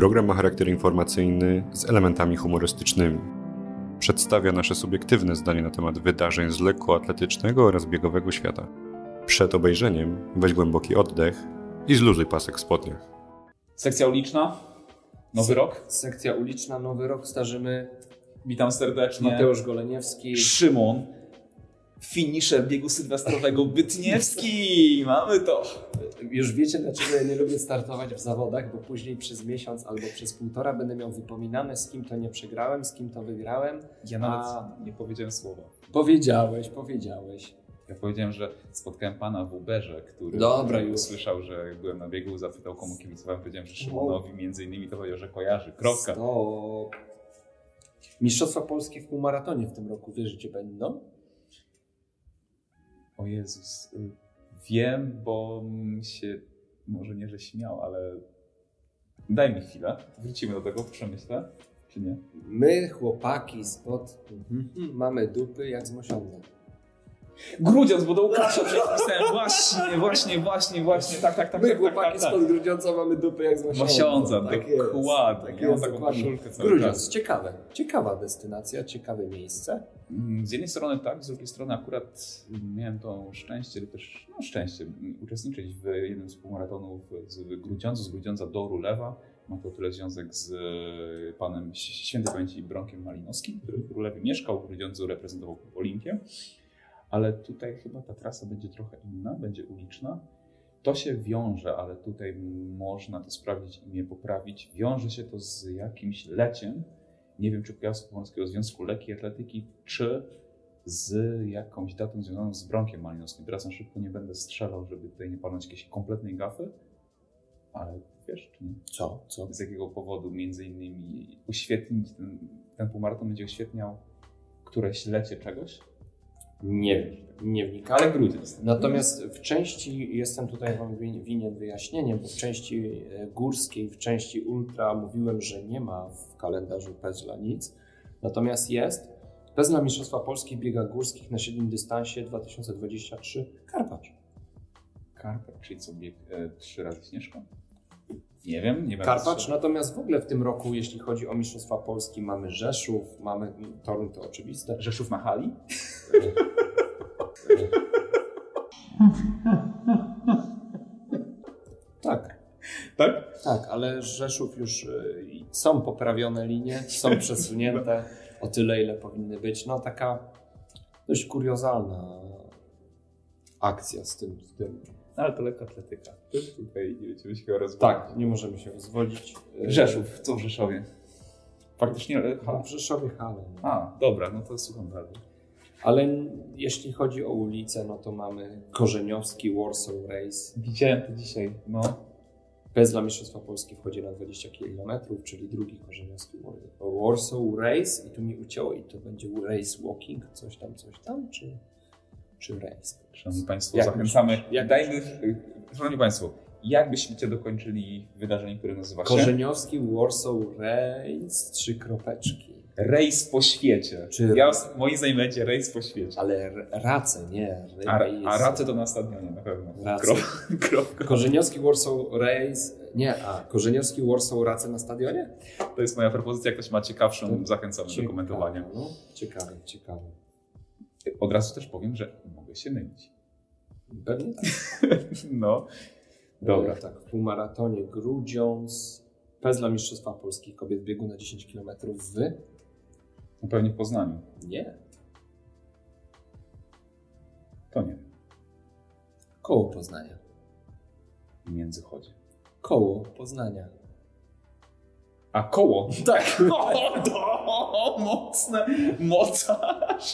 Program ma charakter informacyjny z elementami humorystycznymi. Przedstawia nasze subiektywne zdanie na temat wydarzeń z lekkoatletycznego oraz biegowego świata. Przed obejrzeniem weź głęboki oddech i zluzuj pasek w spodniach. Sekcja uliczna, nowy rok. Sekcja uliczna, nowy rok, starzymy. Witam serdecznie. Mateusz Goleniewski. Szymon. Finisher biegu sylwestrowego Bytniewski. Mamy to. Już wiecie, dlaczego ja nie lubię startować w zawodach, bo później przez miesiąc albo przez półtora będę miał wypominane, z kim to nie przegrałem, z kim to wygrałem. Ja nawet nie powiedziałem słowa. Powiedziałeś. Ja powiedziałem, że spotkałem pana w Uberze, który usłyszał, że byłem na biegu, zapytał komu kibicowałem, powiedziałem, że Szymonowi między innymi to powiedział, że kojarzy. Kropka. Stop. Mistrzostwa Polski w półmaratonie w tym roku, wiesz, gdzie będą? O Jezus. Wiem, bo się może nie, że śmiał, ale daj mi chwilę. Wrócimy do tego, przemyślę, czy nie? My, chłopaki, mamy dupy jak z Mosiądza. Grudziądz, bo do Łukasza pisałem. Właśnie. Tak. My, chłopaki spod Grudziądza, mamy dupy jak z Mosiądza. Dokładnie. Ja mam taką koszulkę cały Grudziądz, ciekawa destynacja, ciekawe miejsce. Z jednej strony tak, z drugiej strony akurat miałem to szczęście, uczestniczyć w jednym z półmaratonów z Grudziądza do Rulewa. Ma to tyle związek z panem świętej pamięci Bronkiem Malinowskim, który w Rulewie mieszkał, w Grudziądzu reprezentował Olimpię. Ale tutaj chyba ta trasa będzie trochę inna, będzie uliczna. To się wiąże, ale tutaj można to sprawdzić i mnie poprawić. Wiąże się to z jakimś leciem. Nie wiem, czy Kujawsko-Pomorskiego Związku Lekkiej Atletyki, czy z jakąś datą związaną z Bronkiem Malinowskim. Teraz na szybko nie będę strzelał, żeby tutaj nie palnąć jakiejś kompletnej gafy. Ale wiesz, czy nie? Co? Z jakiego powodu między innymi uświetnić ten półmaraton będzie uświetniał któreś lecie czegoś? Nie wnikam. Ale Grudziądz. Natomiast w części, jestem tutaj wam winien wyjaśnienie, bo w części górskiej, w części ultra mówiłem, że nie ma w kalendarzu Pezla nic. Natomiast jest Pezla Mistrzostwa Polski w biegach górskich na średnim dystansie 2023 Karpacz, czyli co, bieg 3 razy Śnieżką? Nie wiem, nie wiem. Karpacz, natomiast w ogóle w tym roku, jeśli chodzi o Mistrzostwa Polski, mamy Rzeszów, mamy Toruń, to oczywiste. Rzeszów na hali? Tak, ale Rzeszów już są poprawione linie, są przesunięte o tyle, ile powinny być. No taka dość kuriozalna akcja z tym. Ale to lekkoatletyka. Tutaj nie będziemy się rozwodzić. Tak, nie możemy się rozwodzić. Rzeszów, co w Rzeszowie? Faktycznie W Rzeszowie hala. Dobra, no to słucham dalej. Ale jeśli chodzi o ulicę, no to mamy Korzeniowski Warsaw Race. Widziałem to dzisiaj, no. Pezla Mistrzostwa Polski wchodzi na 20 km, czyli drugi Korzeniowski Warsaw Race. I tu mi ucięło i to będzie race walking, coś tam, czy race? Szanowni Państwo, zachęcamy. Szanowni Państwo, jak byście dokończyli wydarzenie, które nazywa się Korzeniowski Warsaw Race, 3 kropeczki. Rejs po świecie. Moim zdaniem będzie rejs po świecie. Ale race, nie. A race to na stadionie na pewno. Korzeniowski Warsaw Race. Korzeniowski Warsaw Race na stadionie? To jest moja propozycja. Jak ktoś ma ciekawszą, zachęcamy do komentowania. No, ciekawe. Od razu też powiem, że mogę się mylić. Pewnie tak. No. Dobra. Tak, w półmaratonie Grudziądz. Pezla Mistrzostwa Polski kobiet biegu na 10 km No pewnie w Poznaniu. Nie. To nie. Koło Poznania. W Międzychodzie. Koło Poznania. A koło? Tak. Mocne. Mocarz.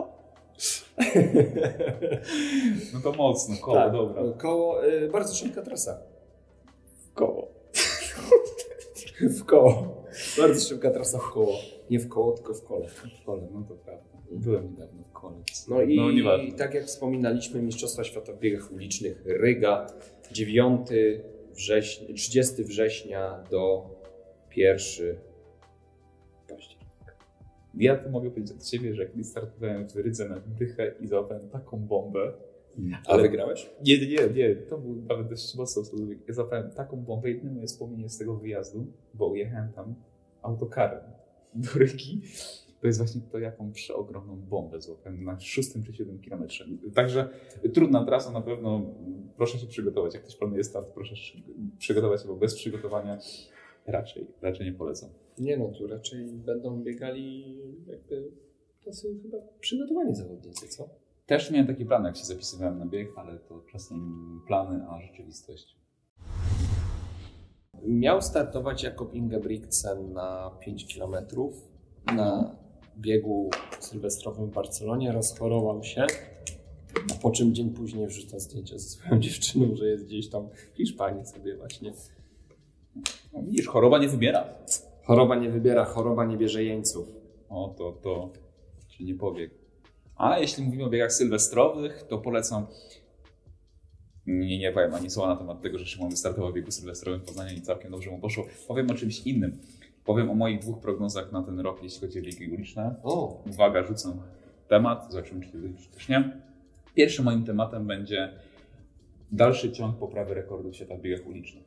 No to mocno. Koło, tak, dobra. Koło, bardzo szybka trasa. W koło. Bardzo szybka trasa w koło. Nie w koło, tylko w kole. No to prawda. Byłem niedawno w kole. No i tak jak wspominaliśmy, Mistrzostwa Świata w biegach ulicznych Ryga 30 września do 1 października. Ja to mogę powiedzieć od siebie, że kiedy startowałem w Rydze na dychę i załapałem taką bombę, Ale wygrałeś? Nie. To był nawet dość mocno. Ja złapałem taką bombę. Jedyne moje wspomnienie z tego wyjazdu, bo ujechałem tam autokarem do Rygi. To jest właśnie to, jaką przeogromną bombę złapałem na 6 czy 7 kilometrze. Także trudna trasa na pewno. Proszę się przygotować. Jak ktoś planuje start, proszę przygotować się, bo bez przygotowania raczej nie polecam. Nie no, tu raczej będą biegali jakby tacy chyba przygotowani zawodnicy, co? Też miałem taki plan, jak się zapisywałem na bieg, ale to czasem plany, a rzeczywistość. Miał startować Jakob Ingebrigtsen na 5 km na biegu sylwestrowym w Barcelonie, rozchorował się, a po czym dzień później wrzuca zdjęcia ze swoją dziewczyną, że jest gdzieś tam w Hiszpanii sobie właśnie. No, widzisz, choroba nie wybiera. Choroba nie wybiera, choroba nie bierze jeńców. O, to czyli nie pobieg. A jeśli mówimy o biegach sylwestrowych, to polecam. Nie powiem ani słowa na temat tego, że Szymon wystartował w biegu sylwestrowym w Poznaniu i całkiem dobrze mu poszło. Powiem o czymś innym. Powiem o moich 2 prognozach na ten rok, jeśli chodzi o biegi uliczne. Uwaga, rzucam temat, zobaczymy, czy też nie. Pierwszym moim tematem będzie dalszy ciąg poprawy rekordu świata w biegach ulicznych.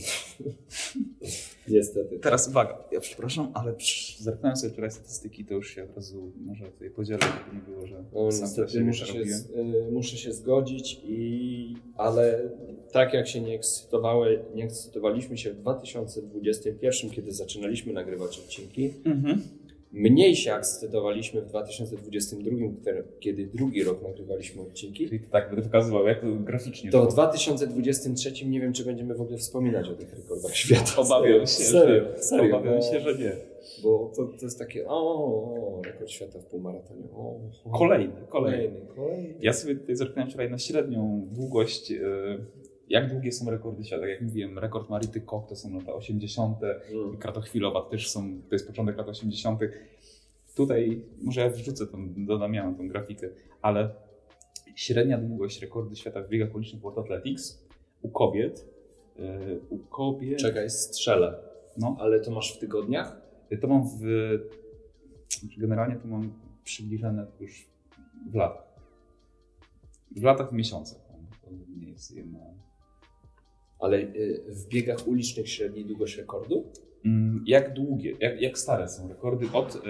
Niestety. Teraz uwaga, ja przepraszam, ale zerknąłem sobie wczoraj statystyki, to już się od razu może tutaj podzielę, żeby nie było, że niestety muszę się zgodzić, ale tak jak się nie ekscytowaliśmy się w 2021, kiedy zaczynaliśmy nagrywać odcinki, mniej się ekscytowaliśmy w 2022, kiedy drugi rok nagrywaliśmy odcinki. Czyli to tak będę pokazywał, jak to graficznie. To w 2023 nie wiem, czy będziemy w ogóle wspominać o tych rekordach świata. Obawiam się, serio. Obawiam się, że nie. Bo to jest takie, rekord świata w półmaratonie. Kolejny. Ja sobie tutaj zerknąłem wczoraj na średnią długość. Jak długie są rekordy świata? Jak mówiłem, rekord Marity Koch to są lata 80. Kratochwilowa też to jest początek lat 80. Tutaj może ja wrzucę dodam tą grafikę, ale średnia długość rekordu świata w biegach ulicznych World Athletics u kobiet. Czekaj, strzelę. No. Ale to masz w tygodniach? To mam generalnie to mam przybliżone już w latach. W latach, w miesiącach. To nie jest jedna. Ale w biegach ulicznych średniej długość rekordu? Jak długie, jak stare są rekordy? Od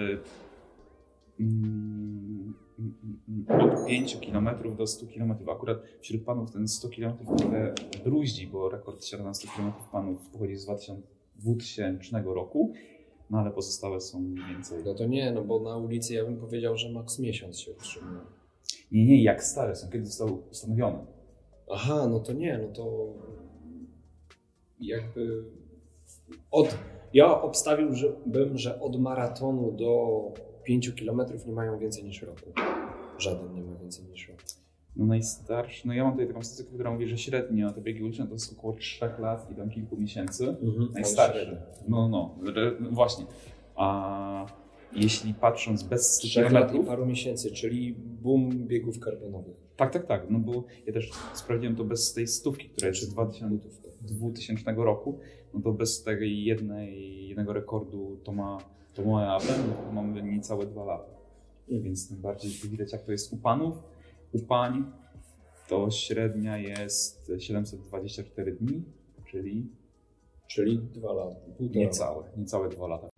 5 km do 100 km. Akurat wśród panów ten 100 km trochę bruździ, bo rekord świata na 100 km panów pochodzi z 2000 roku, no ale pozostałe są mniej więcej. No to nie, no bo na ulicy ja bym powiedział, że maks miesiąc się utrzymuje. Nie, jak stare są, kiedy zostały ustanowione. Aha, no to nie, no to jakby ja obstawiłbym, że od maratonu do 5 km nie mają więcej niż roku. Żaden nie ma więcej niż roku. No najstarszy, ja mam tutaj taką statystykę, która mówi, że średnio te biegi uliczne to jest około 3 lat i tam kilku miesięcy. Najstarszy. No, właśnie. A jeśli patrząc bez 100 3 lat i paru miesięcy, czyli boom biegów karbonowych. Tak, no bo ja też sprawdziłem to bez tej stówki, która jest z 2000 roku, no to bez tej jednego rekordu to moja apel, no to mamy niecałe 2 lata. Więc tym bardziej widać, jak to jest u panów. U pań to średnia jest 724 dni, czyli 2 lata. Niecałe 2 lata.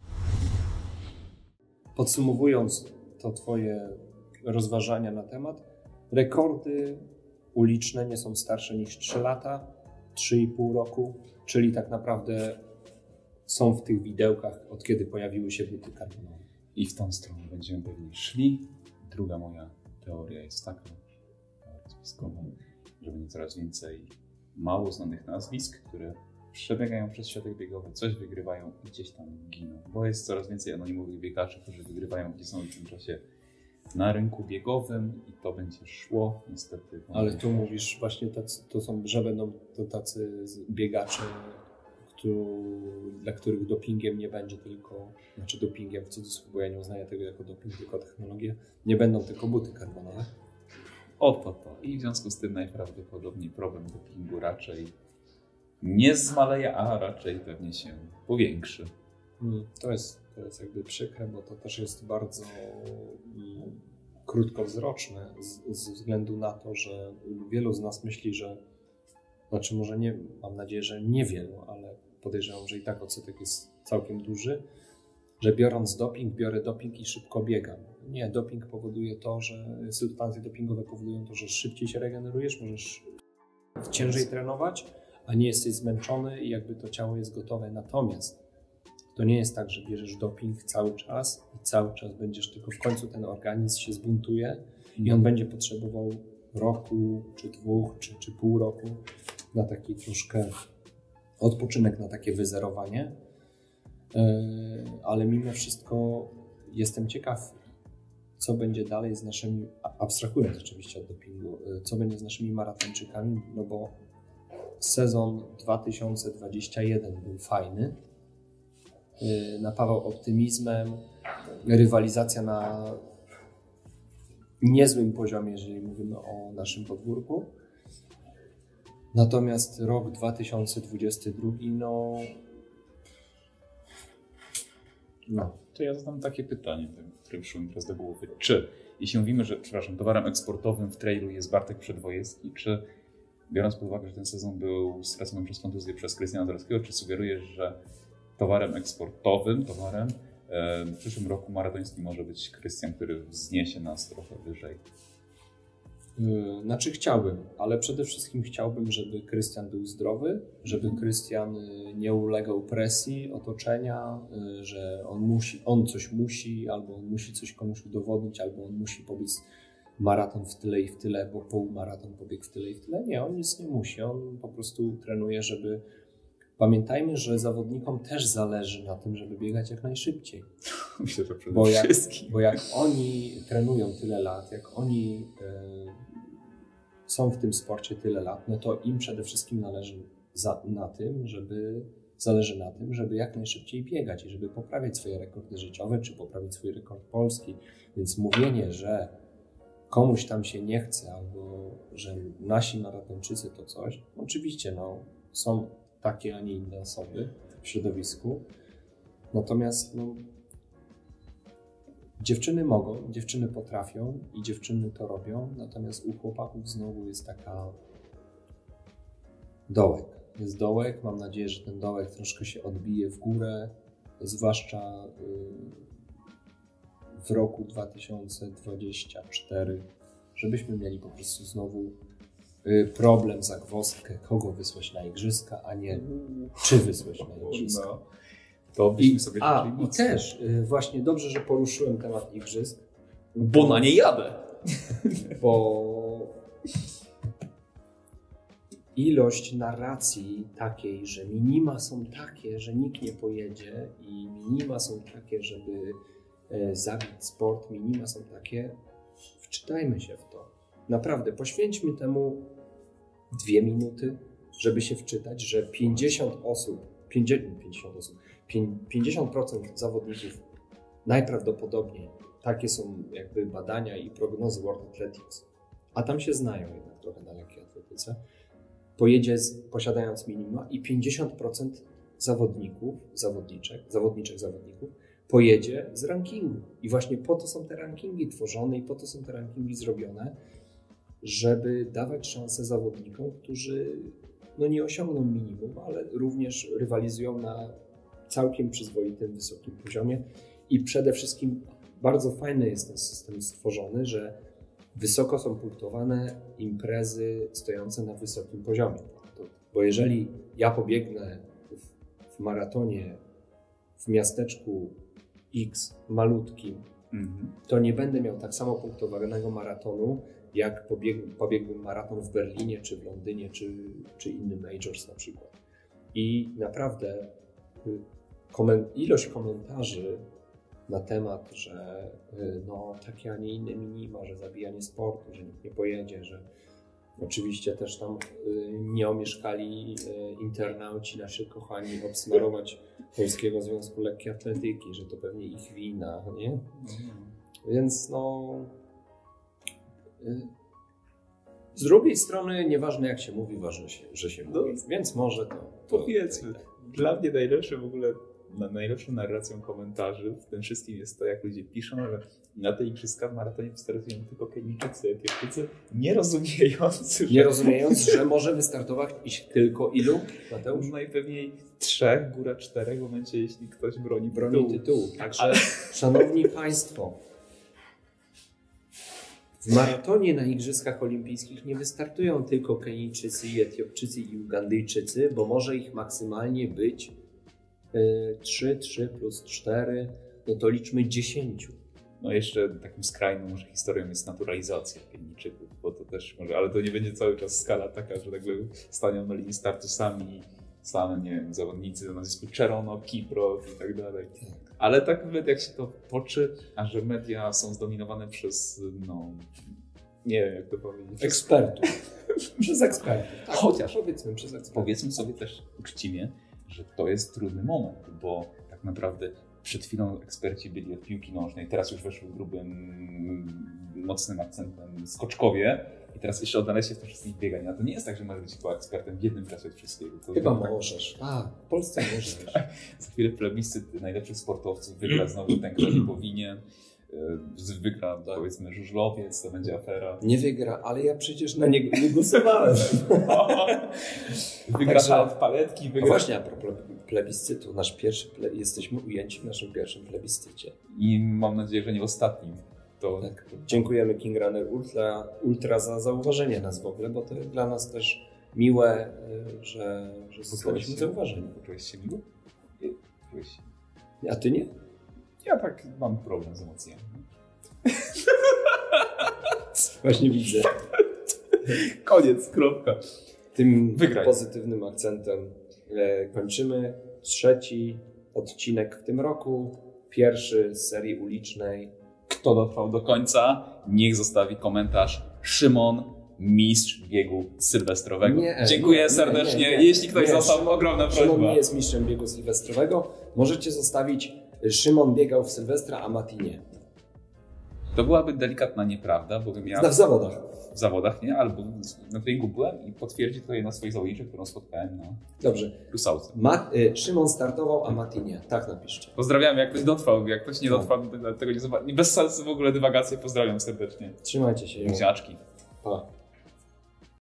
Podsumowując to twoje rozważania na temat, rekordy uliczne nie są starsze niż 3 lata, 3,5 roku, czyli tak naprawdę są w tych widełkach, od kiedy pojawiły się buty karbonowe. I w tą stronę będziemy pewnie szli. Druga moja teoria jest taka, spiskowa, że będzie coraz więcej mało znanych nazwisk, które przebiegają przez światek biegowy, coś wygrywają i gdzieś tam giną. Bo jest coraz więcej anonimowych biegaczy, którzy wygrywają gdzieś są w tym czasie na rynku biegowym i to będzie szło niestety. Ale tu mówisz właśnie, że będą to tacy biegacze, dla których dopingiem nie będzie tylko, dopingiem w cudzysłowie, bo ja nie uznaję tego jako doping, tylko technologię, nie będą tylko buty karbonowe. Odpadł to. I w związku z tym najprawdopodobniej problem dopingu raczej nie zmaleje, a raczej pewnie się powiększy. To jest jakby przykre, bo to też jest bardzo krótkowzroczne ze względu na to, że wielu z nas myśli, że, znaczy może nie, mam nadzieję, że niewielu, ale podejrzewam, że i tak odsetek jest całkiem duży, że biorąc doping, biorę doping i szybko biegam. Nie, doping powoduje to, że substancje dopingowe powodują to, że szybciej się regenerujesz, możesz ciężej trenować, a nie jesteś zmęczony i jakby to ciało jest gotowe. Natomiast to nie jest tak, że bierzesz doping cały czas i cały czas będziesz, tylko w końcu ten organizm się zbuntuje i on będzie potrzebował roku, czy 2, czy pół roku na taki troszkę odpoczynek, na takie wyzerowanie. Ale mimo wszystko jestem ciekaw, co będzie dalej z naszymi, abstrahując oczywiście od dopingu, co będzie z naszymi maratończykami, no bo sezon 2021 był fajny, napawał optymizmem, rywalizacja na niezłym poziomie, jeżeli mówimy o naszym podwórku. Natomiast rok 2022, To ja zadam takie pytanie, które przyszło mi teraz do głowy. Czy, jeśli mówimy, że, towarem eksportowym w trailu jest Bartek Przedwojewski, czy biorąc pod uwagę, że ten sezon był stracony przez kontuzję przez Krystiana Zalewskiego, czy sugerujesz, że towarem eksportowym, w przyszłym roku maratońskim może być Krystian, który wzniesie nas trochę wyżej? Znaczy chciałbym, ale przede wszystkim chciałbym, żeby Krystian był zdrowy, żeby Krystian nie ulegał presji otoczenia, że on coś musi, albo on musi coś komuś udowodnić, albo on musi pobiec maraton w tyle i w tyle, bo półmaraton pobiegł w tyle i w tyle. Nie, on nic nie musi, on po prostu trenuje, żeby... Pamiętajmy, że zawodnikom też zależy na tym, żeby biegać jak najszybciej. Myślę, że przede wszystkim. Bo jak oni trenują tyle lat, jak oni są w tym sporcie tyle lat, no to im przede wszystkim zależy na tym, żeby jak najszybciej biegać i żeby poprawiać swoje rekordy życiowe, czy poprawić swój rekord polski. Więc mówienie, że komuś tam się nie chce, albo że nasi maratończycy to coś, oczywiście są takie, a nie inne osoby w środowisku. Natomiast dziewczyny mogą, dziewczyny potrafią i dziewczyny to robią, natomiast u chłopaków znowu jest taka dołek. Jest dołek, mam nadzieję, że ten dołek troszkę się odbije w górę, zwłaszcza w roku 2024, żebyśmy mieli po prostu znowu problem, zagwozdkę, kogo wysłać na igrzyska, a nie czy wysłać na igrzyska. No, to byśmy sobie i też właśnie dobrze, że poruszyłem temat igrzysk. Bo na nie jadę. Bo ilość narracji takiej, że minima są takie, że nikt nie pojedzie i minima są takie, żeby zabić sport, minima są takie, wczytajmy się w to. Naprawdę, poświęćmy temu 2 minuty, żeby się wczytać, że 50% zawodników najprawdopodobniej, takie są jakby badania i prognozy World Athletics, a tam się znają jednak trochę na lekkiej atletyce, pojedzie posiadając minima i 50% zawodniczek pojedzie z rankingu. I właśnie po to są te rankingi tworzone i po to są te rankingi zrobione, żeby dawać szansę zawodnikom, którzy nie osiągną minimum, ale również rywalizują na całkiem przyzwoitym, wysokim poziomie. I przede wszystkim bardzo fajny jest ten system stworzony, że wysoko są punktowane imprezy stojące na wysokim poziomie. Bo jeżeli ja pobiegnę w maratonie w miasteczku X malutkim, to nie będę miał tak samo punktowanego maratonu, jak pobiegłbym maraton w Berlinie, czy w Londynie, czy innym majors na przykład. I naprawdę ilość komentarzy na temat, że takie, a nie inne minima, że zabijanie sportu, że nikt nie pojedzie, że oczywiście też tam nie omieszkali internauci nasi kochani obsmarować Polskiego Związku Lekkiej Atletyki, że to pewnie ich wina, nie? Więc z drugiej strony nieważne jak się mówi, ważne, że się mówi, więc może to powiedzmy. Dla mnie najlepszą narracją komentarzy w tym wszystkim jest to, jak ludzie piszą, że na te igrzyska w maratonie wystartują tylko Kenijczycy, Etiopczycy, nie rozumiejąc, że może wystartować tylko ilu, Mateusz? Najpewniej 3, góra 4 w momencie, jeśli ktoś broni tytułu. Także, szanowni Państwo, w maratonie na Igrzyskach Olimpijskich nie wystartują tylko Kenijczycy, Etiopczycy i Ugandyjczycy, bo może ich maksymalnie być 3 plus 4, no to liczmy 10. No jeszcze takim skrajną może historią jest naturalizacja Kenijczyków, bo to też może, ale to nie będzie cały czas skala taka, że nagle stanią na linii startu sami, nie wiem, zawodnicy o nazwisku Cherono, Kiprow i tak dalej. Ale tak jak się to toczy, a że media są zdominowane przez, no, nie wiem jak to powiedzieć. Ekspertów. Przez ekspertów. Tak, chociaż powiedzmy przez ekspertów. Powiedzmy sobie też uczciwie, że to jest trudny moment, bo tak naprawdę przed chwilą eksperci byli od piłki nożnej, teraz już weszły grubym, mocnym akcentem skoczkowie i teraz jeszcze odnaleźć się w tym wszystkich bieganiach. To nie jest tak, że możesz być chyba ekspertem w jednym czasie od wszystkiego. To chyba możesz. W Polsce możesz. Za chwilę plebiscyt najlepszych sportowców wygra znowu ten, kto nie powinien. Wygra, powiedzmy, żużlowiec, to będzie afera. Nie wygra, ale ja przecież na niego nie głosowałem. Wygra od paletki. Wygra. Właśnie, a propos plebiscytu, jesteśmy ujęci w naszym pierwszym plebiscycie. I mam nadzieję, że nie ostatnim. Tak. Dziękujemy King Runner Ultra za zauważenie nas w ogóle, bo to dla nas też miłe, że zostaliśmy zauważeni. Poczułeś się miło? A ty nie? Ja tak mam problem z emocjami. Właśnie widzę. Koniec, kropka. Tym pozytywnym akcentem kończymy 3. odcinek w tym roku. 1. z serii ulicznej. Kto dotrwał do końca, niech zostawi komentarz. Szymon, mistrz biegu sylwestrowego. Dziękuję serdecznie. Jeśli ktoś został, ogromna prośba. Szymon nie jest mistrzem biegu sylwestrowego. Możecie zostawić: Szymon biegał w Sylwestra, a Mati nie. To byłaby delikatna nieprawda, bowiem ja... W zawodach. W zawodach, nie? Albo na treningu byłem i potwierdzi to jedna z swoich zawodniczek, którą spotkałem na Kusałce. Szymon startował, a Mati nie. Tak napiszcie. Pozdrawiam, jak ktoś dotrwał. Jak ktoś nie dotrwał, tego nie zobaczy. Bez sensu w ogóle dywagacje. Pozdrawiam serdecznie. Trzymajcie się. Buziaczki. Pa.